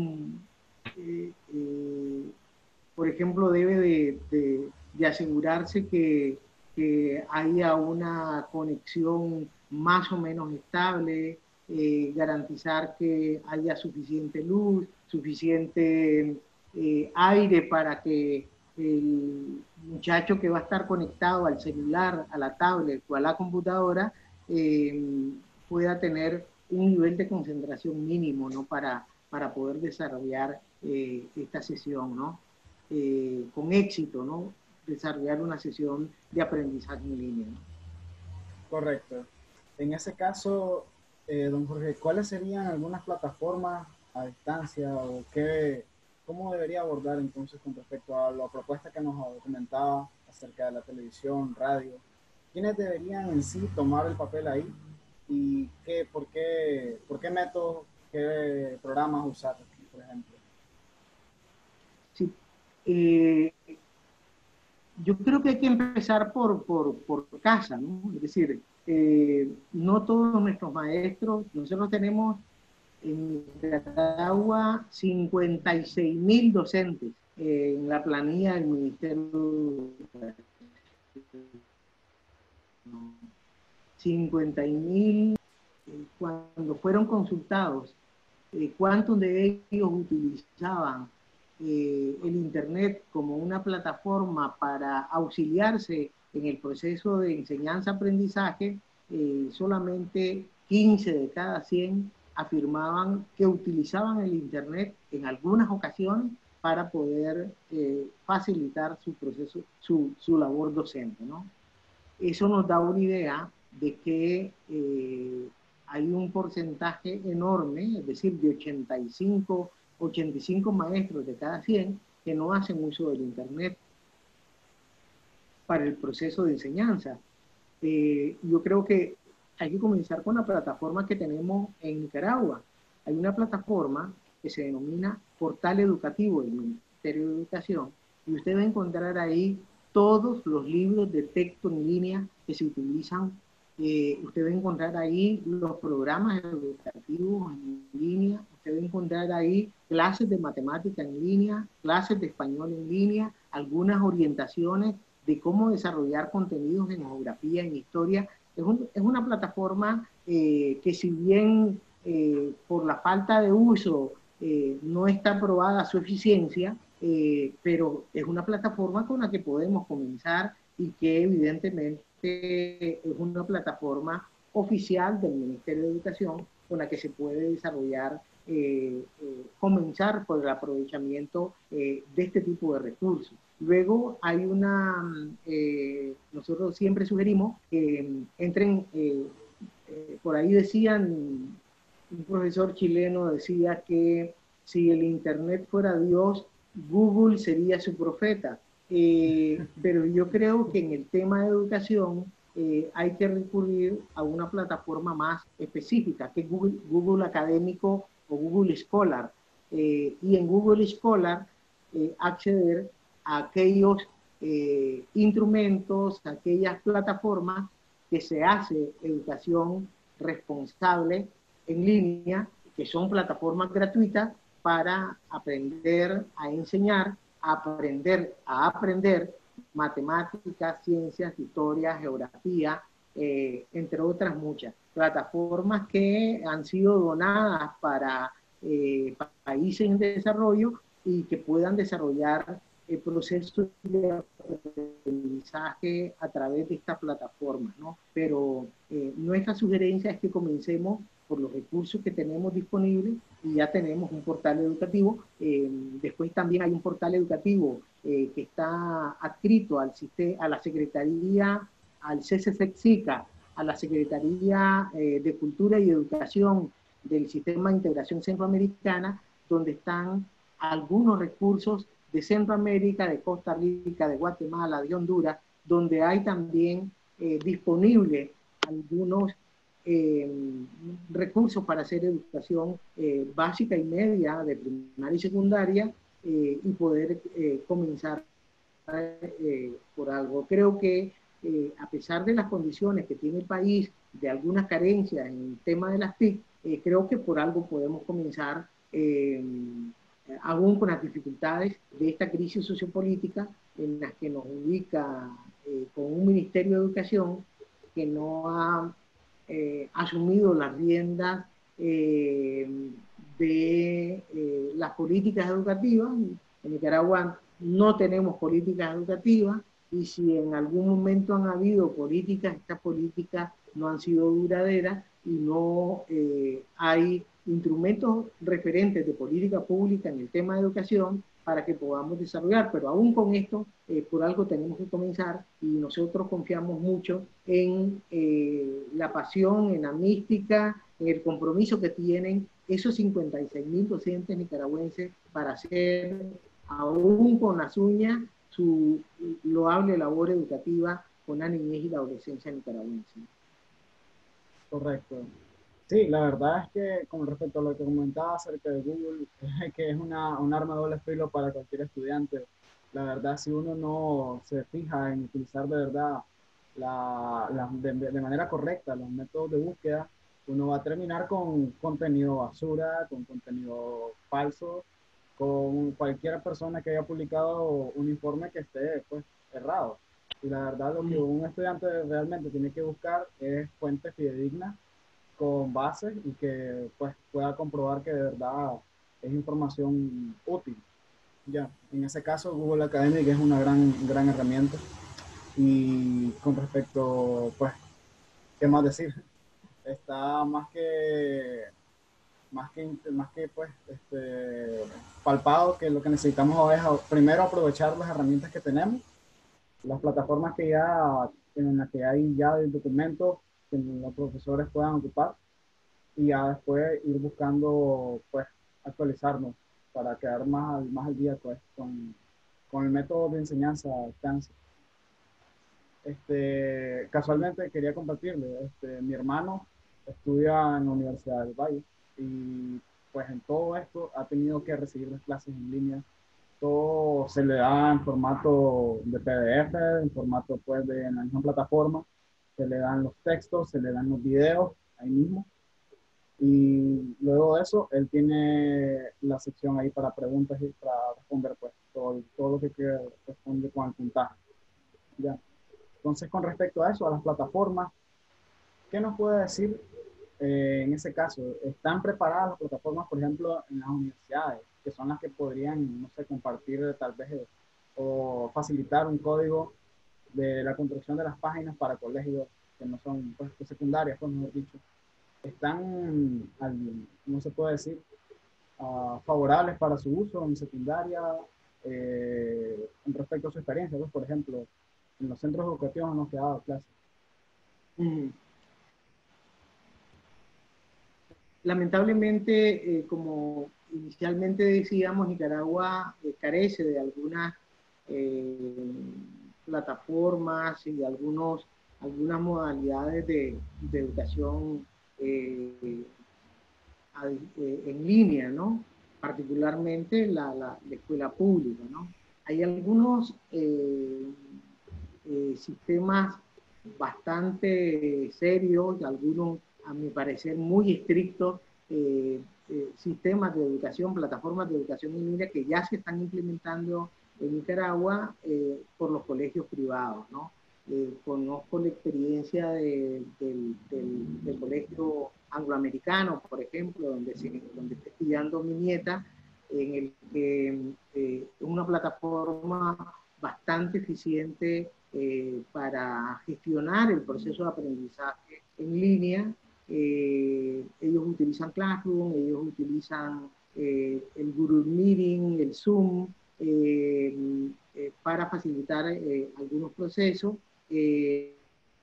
[SPEAKER 2] por ejemplo, debe de asegurarse que haya una conexión más o menos estable, garantizar que haya suficiente luz, suficiente aire para que el muchacho que va a estar conectado al celular, a la tablet o a la computadora pueda tener un nivel de concentración mínimo, ¿no? Para poder desarrollar esta sesión, ¿no? Con éxito, ¿no? Desarrollar una sesión de aprendizaje en línea, ¿no?
[SPEAKER 1] Correcto. En ese caso, don Jorge, ¿cuáles serían algunas plataformas a distancia o cómo debería abordar entonces con respecto a la propuesta que nos comentaba acerca de la televisión, radio? ¿Quiénes deberían en sí tomar el papel ahí y por qué métodos, qué programas usar, por ejemplo?
[SPEAKER 2] Sí. Yo creo que hay que empezar por casa, ¿no? Es decir, no todos nuestros maestros, nosotros tenemos en Nicaragua 56.000 docentes en la planilla del Ministerio de 50.000, cuando fueron consultados, cuántos de ellos utilizaban el Internet como una plataforma para auxiliarse en el proceso de enseñanza-aprendizaje, solamente 15 de cada 100 afirmaban que utilizaban el Internet en algunas ocasiones para poder facilitar su proceso, su labor docente, ¿no? eso nos da una idea de que hay un porcentaje enorme, es decir, de 85 maestros de cada 100 que no hacen uso del Internet para el proceso de enseñanza. Yo creo que hay que comenzar con la plataforma que tenemos en Nicaragua. Hay una plataforma que se denomina Portal Educativo del Ministerio de Educación, y usted va a encontrar ahí todos los libros de texto en línea que se utilizan. Usted va a encontrar ahí los programas educativos en línea, usted va a encontrar ahí clases de matemática en línea, clases de español en línea, algunas orientaciones de cómo desarrollar contenidos en geografía, en historia. Es una plataforma que, si bien por la falta de uso no está probada su eficiencia, pero es una plataforma con la que podemos comenzar y que evidentemente es una plataforma oficial del Ministerio de Educación con la que se puede desarrollar, comenzar por el aprovechamiento de este tipo de recursos. Luego hay nosotros siempre sugerimos que entren, por ahí decían, un profesor chileno decía que si el Internet fuera Dios, Google sería su profeta. Pero yo creo que en el tema de educación hay que recurrir a una plataforma más específica, que es Google Académico o Google Scholar. Y en Google Scholar acceder a aquellos instrumentos, a aquellas plataformas que se hace educación responsable en línea, que son plataformas gratuitas para aprender a enseñar, aprender a aprender matemáticas, ciencias, historia, geografía, entre otras muchas. Plataformas que han sido donadas para países en desarrollo y que puedan desarrollar el proceso de aprendizaje a través de esta plataforma, ¿no? Pero nuestra sugerencia es que comencemos por los recursos que tenemos disponibles, y ya tenemos un portal educativo. Después también hay un portal educativo que está adscrito a la Secretaría, al CCCXICA, a la Secretaría de Cultura y Educación del Sistema de Integración Centroamericana, donde están algunos recursos de Centroamérica, de Costa Rica, de Guatemala, de Honduras, donde hay también disponible algunos recursos para hacer educación básica y media, de primaria y secundaria, y poder comenzar por algo. Creo que a pesar de las condiciones que tiene el país, de algunas carencias en el tema de las TIC, creo que por algo podemos comenzar, aún con las dificultades de esta crisis sociopolítica en las que nos ubica con un Ministerio de Educación que no ha asumido las riendas de las políticas educativas. En Nicaragua no tenemos políticas educativas, y si en algún momento han habido políticas, estas políticas no han sido duraderas y no hay instrumentos referentes de política pública en el tema de educación para que podamos desarrollar. Pero aún con esto, por algo tenemos que comenzar, y nosotros confiamos mucho en la pasión, en la mística, en el compromiso que tienen esos 56.000 docentes nicaragüenses para hacer, aún con las uñas, su loable labor educativa con la niñez y la adolescencia nicaragüense.
[SPEAKER 1] Correcto. Sí, la verdad es que con respecto a lo que comentaba acerca de Google, que es un arma de doble filo para cualquier estudiante, la verdad, si uno no se fija en utilizar de verdad de manera correcta los métodos de búsqueda, uno va a terminar con contenido basura, con contenido falso, con cualquier persona que haya publicado un informe que esté pues errado. Y la verdad, lo que un estudiante realmente tiene que buscar es fuentes fidedignas con bases y que pues pueda comprobar que de verdad es información útil. Ya, en ese caso Google Academic es una gran herramienta. Y con respecto, pues, ¿qué más decir? Está más que pues, palpado que lo que necesitamos es primero aprovechar las herramientas que tenemos, las plataformas que ya en la que hay ya el documento que los profesores puedan ocupar y ya después ir buscando, pues, actualizarnos para quedar más al día, pues, con el método de enseñanza a distancia. Casualmente quería compartirle, mi hermano estudia en la Universidad del Valle y pues en todo esto ha tenido que recibir las clases en línea. Todo se le da en formato de PDF, en formato pues de en la misma plataforma. Se le dan los textos, se le dan los videos ahí mismo. Y luego de eso, él tiene la sección ahí para preguntas y para responder pues todo lo que responde con el puntaje. ¿Ya? Entonces, con respecto a eso, a las plataformas, ¿qué nos puede decir en ese caso? ¿Están preparadas las plataformas, por ejemplo, en las universidades, que son las que podrían, no sé, compartir tal vez o facilitar un código de la construcción de las páginas para colegios que no son pues, secundarias, pues mejor dicho? ¿Están, no se puede decir, favorables para su uso en secundaria en respecto a su experiencia? Pues, por ejemplo, en los centros educativos en los que ha dado clases.
[SPEAKER 2] Lamentablemente, como inicialmente decíamos, Nicaragua carece de algunas plataformas y algunas modalidades de educación en línea, ¿no? Particularmente la escuela pública, ¿no? Hay algunos sistemas bastante serios, algunos a mi parecer muy estrictos, sistemas de educación, plataformas de educación en línea que ya se están implementando en Nicaragua por los colegios privados, ¿no? Conozco la experiencia del colegio angloamericano, por ejemplo, donde está estudiando mi nieta, en el que es una plataforma bastante eficiente para gestionar el proceso de aprendizaje en línea. Ellos utilizan Classroom, ellos utilizan el Google Meeting, el Zoom, para facilitar algunos procesos. Eh,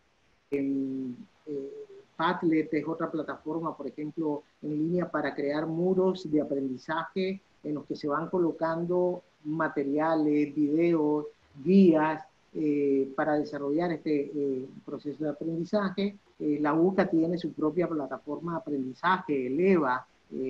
[SPEAKER 2] Padlet es otra plataforma, por ejemplo, en línea para crear muros de aprendizaje en los que se van colocando materiales, videos, guías para desarrollar este proceso de aprendizaje. La UCA tiene su propia plataforma de aprendizaje, Eleva,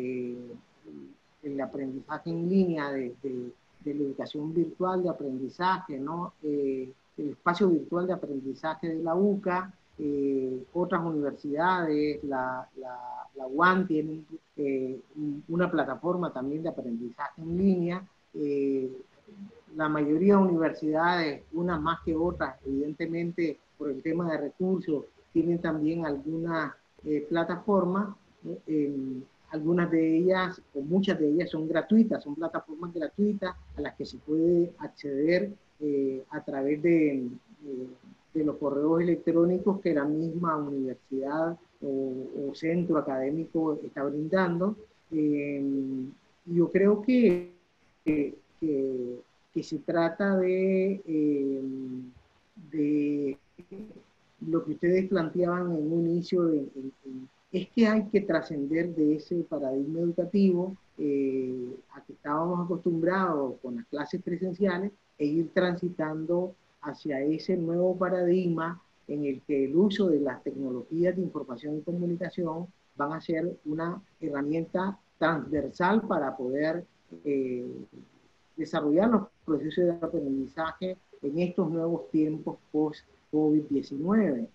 [SPEAKER 2] el aprendizaje en línea de la educación virtual de aprendizaje, ¿no? El espacio virtual de aprendizaje de la UCA, otras universidades, la UAM tiene una plataforma también de aprendizaje en línea. La mayoría de universidades, unas más que otras, evidentemente por el tema de recursos, tienen también algunas plataformas. Algunas de ellas, o muchas de ellas, son gratuitas, son plataformas gratuitas a las que se puede acceder a través de los correos electrónicos que la misma universidad o centro académico está brindando. Yo creo que, que se trata de lo que ustedes planteaban en un inicio, es que hay que trascender de ese paradigma educativo a que estábamos acostumbrados con las clases presenciales e ir transitando hacia ese nuevo paradigma en el que el uso de las tecnologías de información y comunicación van a ser una herramienta transversal para poder desarrollar los procesos de aprendizaje en estos nuevos tiempos post-COVID-19.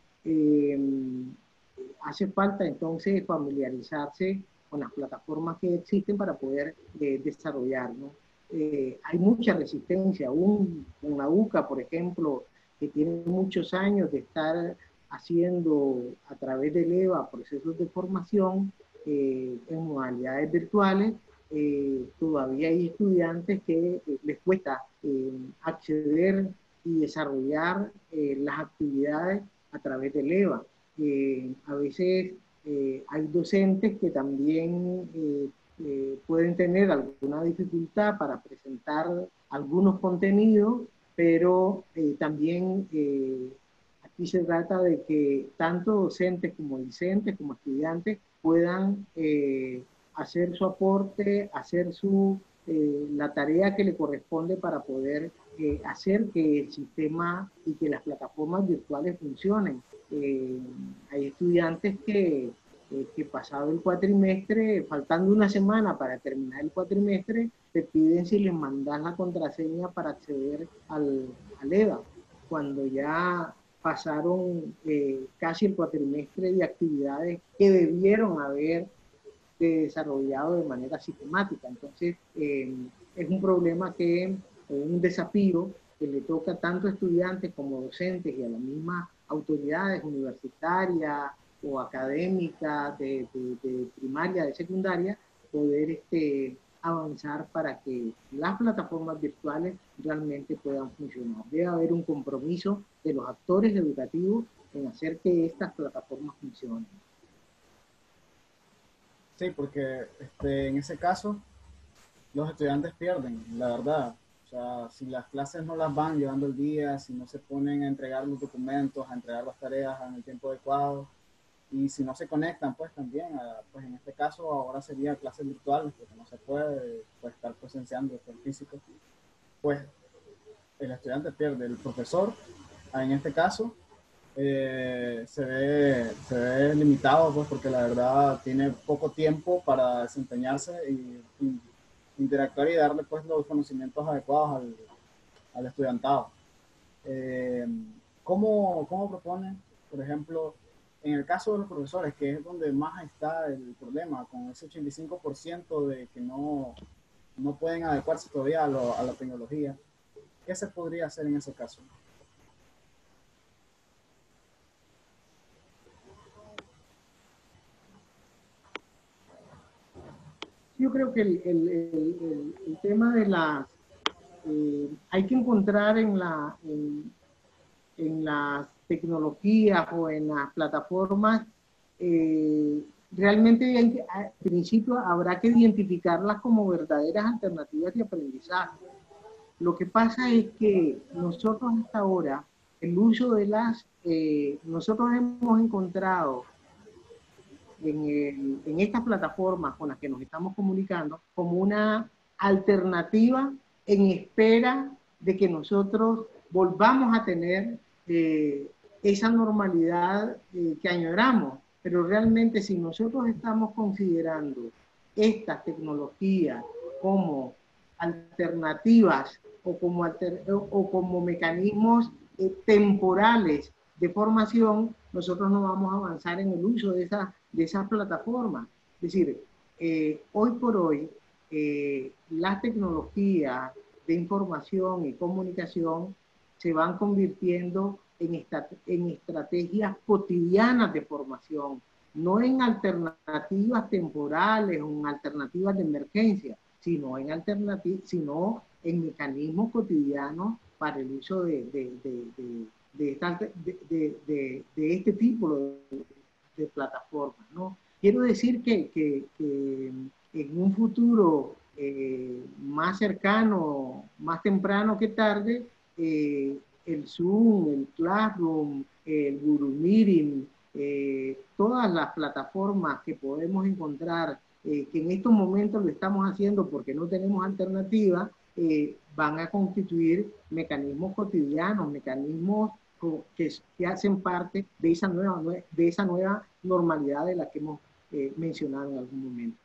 [SPEAKER 2] Hace falta entonces familiarizarse con las plataformas que existen para poder desarrollar, ¿no? Hay mucha resistencia, aún con la UCA, por ejemplo, que tiene muchos años de estar haciendo a través del EVA procesos de formación en modalidades virtuales. Todavía hay estudiantes que les cuesta acceder y desarrollar las actividades a través del EVA. A veces hay docentes que también pueden tener alguna dificultad para presentar algunos contenidos, pero también Aquí se trata de que tanto docentes como discentes, como estudiantes, puedan hacer su aporte, hacer la tarea que le corresponde para poder hacer que el sistema y que las plataformas virtuales funcionen. Hay estudiantes que pasado el cuatrimestre, faltando una semana para terminar el cuatrimestre, te piden si les mandas la contraseña para acceder al EVA, cuando ya pasaron casi el cuatrimestre de actividades que debieron haber desarrollado de manera sistemática. Entonces, es un problema un desafío que le toca tanto a estudiantes como docentes y a las mismas autoridades universitarias o académicas de primaria, de secundaria, poder avanzar para que las plataformas virtuales realmente puedan funcionar. Debe haber un compromiso de los actores educativos en hacer que estas plataformas funcionen.
[SPEAKER 1] Sí, porque en ese caso los estudiantes pierden, la verdad. O sea, si las clases no las van llevando el día, si no se ponen a entregar los documentos, a entregar las tareas en el tiempo adecuado, y si no se conectan, pues también, pues en este caso ahora sería clases virtuales, porque no se puede pues, estar presenciando el físico, pues el estudiante pierde, el profesor, en este caso, se ve limitado, pues porque la verdad tiene poco tiempo para desempeñarse y interactuar y darle pues los conocimientos adecuados al estudiantado. Eh, ¿Cómo proponen, por ejemplo, en el caso de los profesores, que es donde más está el problema, con ese 85% de que no pueden adecuarse todavía a la tecnología? ¿Qué se podría hacer en ese caso?
[SPEAKER 2] Yo creo que el tema de las... hay que encontrar en las tecnologías o en las plataformas, realmente al principio habrá que identificarlas como verdaderas alternativas de aprendizaje. Lo que pasa es que nosotros hasta ahora, el uso de nosotros hemos encontrado en estas plataformas con las que nos estamos comunicando como una alternativa en espera de que nosotros volvamos a tener esa normalidad que añoramos. Pero realmente si nosotros estamos considerando estas tecnologías como alternativas o como mecanismos temporales de formación, nosotros no vamos a avanzar en el uso de esas plataformas. Es decir, hoy por hoy, las tecnologías de información y comunicación se van convirtiendo en estrategias cotidianas de formación, no en alternativas temporales o en alternativas de emergencia, sino en mecanismos cotidianos para el uso de este tipo de plataformas, ¿no? Quiero decir que en un futuro más cercano, más temprano que tarde, el Zoom, el Classroom, el Google Meeting, todas las plataformas que podemos encontrar, que en estos momentos lo estamos haciendo porque no tenemos alternativa, van a constituir mecanismos cotidianos, mecanismos que hacen parte de esa nueva normalidad de la que hemos mencionado en algún momento.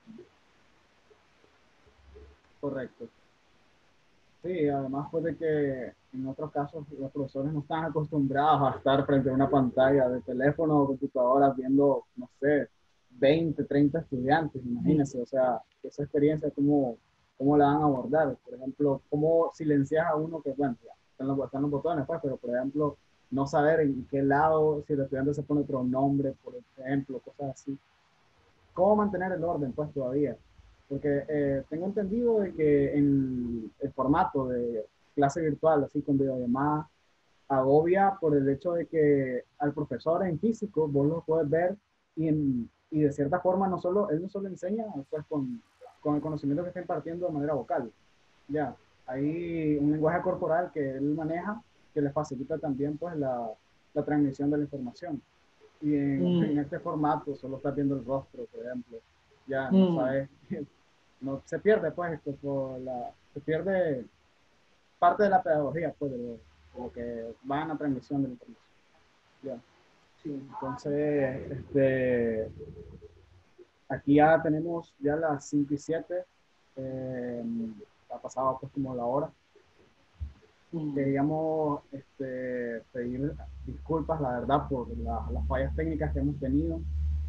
[SPEAKER 1] Correcto. Sí, además pues de que en otros casos los profesores no están acostumbrados a estar frente a una pantalla de teléfono o computadora viendo, no sé, 20, 30 estudiantes, imagínense, o sea, esa experiencia, ¿cómo la van a abordar? Por ejemplo, ¿cómo silencias a uno que, bueno, ya, están los botones, pues, pero por ejemplo, no saber en qué lado, si el estudiante se pone otro nombre, por ejemplo, cosas así. ¿Cómo mantener el orden, pues, todavía? Porque tengo entendido de que en el formato de clase virtual, así con videollamada, agobia por el hecho de que al profesor en físico vos lo puedes ver y de cierta forma él no solo enseña pues, con el conocimiento que está impartiendo de manera vocal. Ya, hay un lenguaje corporal que él maneja que le facilita también pues, la la transmisión de la información. Y en este formato solo estás viendo el rostro, por ejemplo, ya no sabes, no, se pierde pues se pierde parte de la pedagogía pues de lo que va en la transmisión de la información. Ya. Sí, entonces, aquí ya tenemos ya las 5:07, ha pasado pues como la hora. Queríamos pedir disculpas, la verdad, por las fallas técnicas que hemos tenido.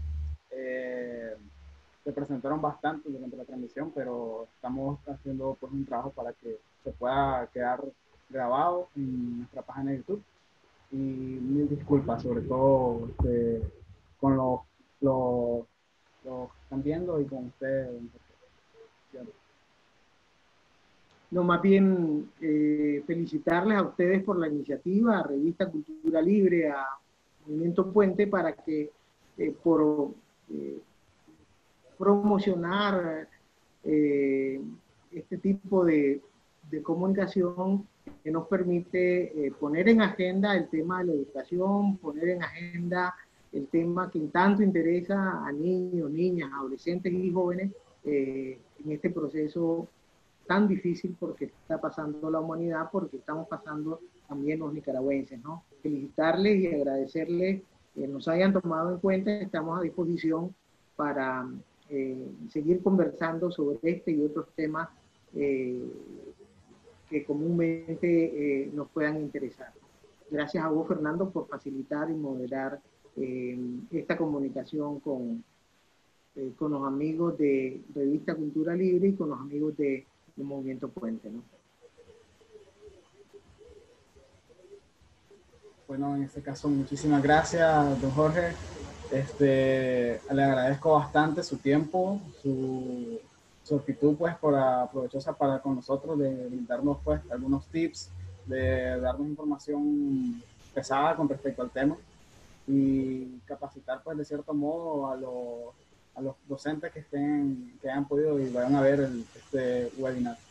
[SPEAKER 1] Se presentaron bastante durante la transmisión, pero estamos haciendo pues un trabajo para que se pueda quedar grabado en nuestra página de YouTube. Y mil disculpas, sobre todo con los que están viendo y con ustedes.
[SPEAKER 2] No, más bien felicitarles a ustedes por la iniciativa, a Revista Cultura Libre, a Movimiento Puente, para que por promocionar este tipo de comunicación que nos permite poner en agenda el tema de la educación, poner en agenda el tema que tanto interesa a niños, niñas, adolescentes y jóvenes en este proceso tan difícil porque está pasando la humanidad, porque estamos pasando también los nicaragüenses, ¿no? Felicitarles y agradecerles que nos hayan tomado en cuenta, estamos a disposición para seguir conversando sobre este y otros temas que comúnmente nos puedan interesar. Gracias a vos, Fernando, por facilitar y moderar esta comunicación con los amigos de Revista Cultura Libre y con los amigos del Movimiento Puente, ¿no?
[SPEAKER 1] Bueno, en este caso, muchísimas gracias, don Jorge. Le agradezco bastante su tiempo, su actitud, pues, provechosa para con nosotros, de brindarnos, pues, algunos tips, de darnos información pesada con respecto al tema y capacitar, pues, de cierto modo a los docentes que hayan podido y vayan a ver este webinar.